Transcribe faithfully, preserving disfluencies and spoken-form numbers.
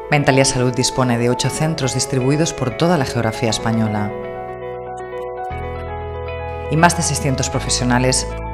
Mentalia Salud dispone de ocho centros distribuidos por toda la geografía española y más de seiscientos profesionales